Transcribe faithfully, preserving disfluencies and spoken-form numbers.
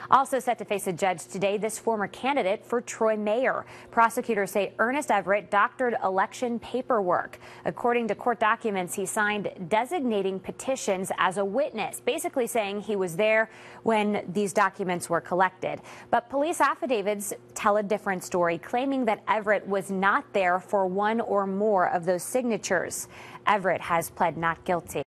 Also set to face a judge today, this former candidate for Troy mayor. Prosecutors say Ernest Everett doctored election paperwork. According to court documents, he signed designating petitions as a witness, basically saying he was there when these documents were collected. But police affidavits tell a different story, claiming that Everett was not there for one or more of those signatures. Everett has pled not guilty.